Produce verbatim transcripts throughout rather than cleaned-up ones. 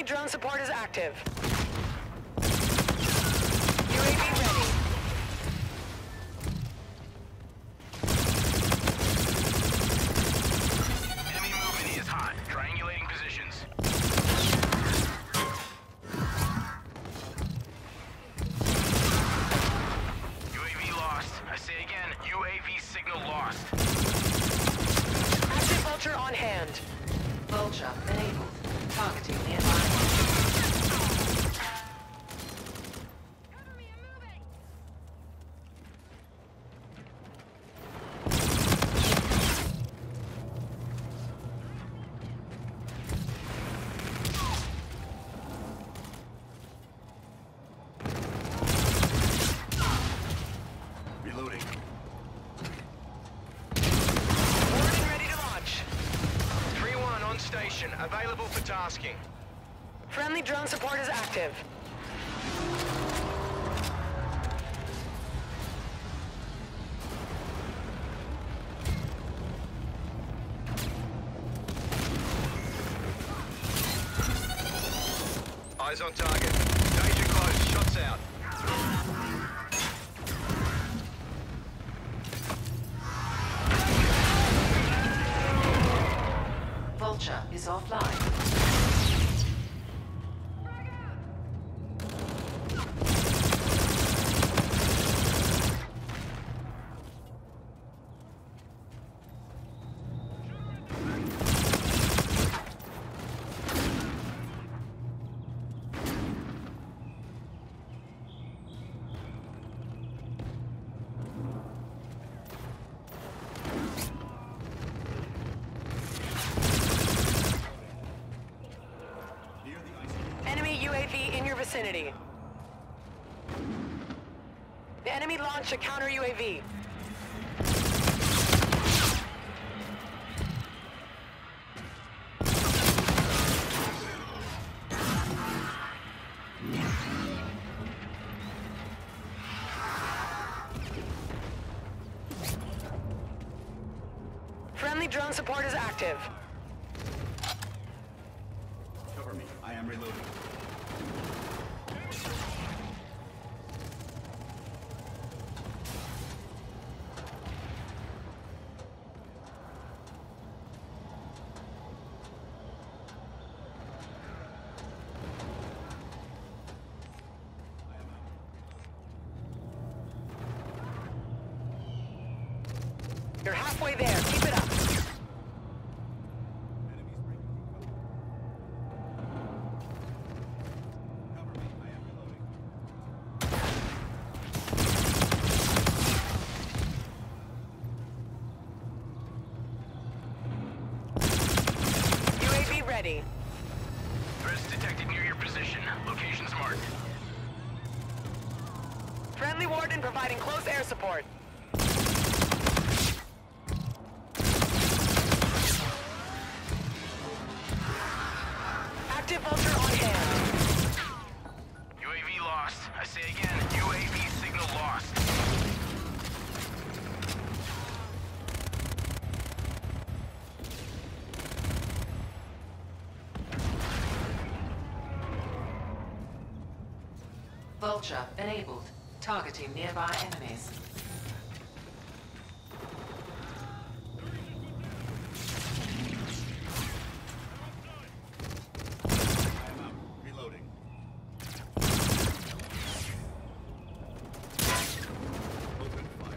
Friendly drone support is active. U A V ready. Enemy movement is hot. Triangulating positions. U A V lost. I say again, U A V signal lost. Active Vulture on hand. Vulture enabled. Targeting nearby. Reloading. Warden ready to launch. three one on station. Available for tasking. Friendly drone support is active. Eyes on target. Danger close. Shots out. Vulture is offline. Enemy U A V in your vicinity. The enemy launched a counter U A V. Friendly drone support is active. Cover me. I am reloading. You're halfway there. Keep it up. U A V ready. Threats detected near your position. Location's marked. Friendly Warden providing close air support. Active Vulture on hand. U A V lost. I say again, U A V signal lost. Vulture enabled. Targeting nearby enemies. Reloading. Open fire.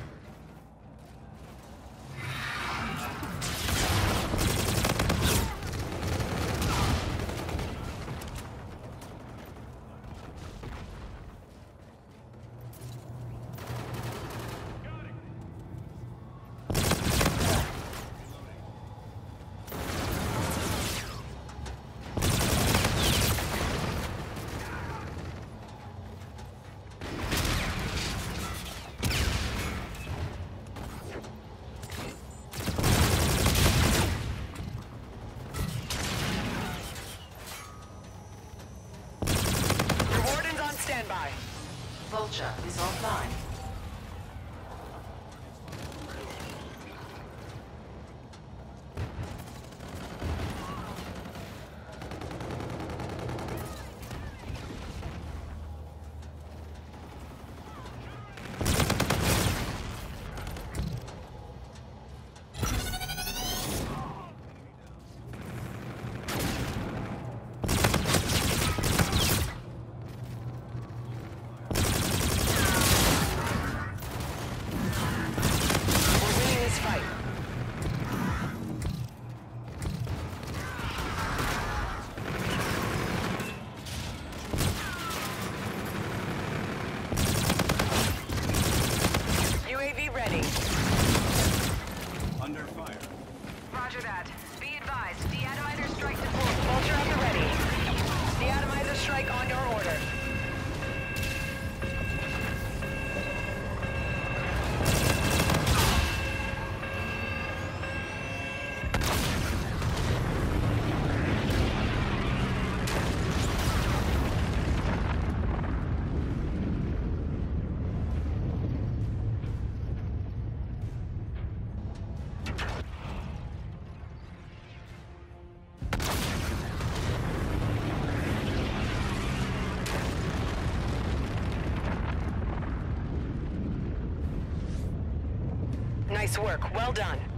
Standby. Vulture is offline. Nice work. Well done.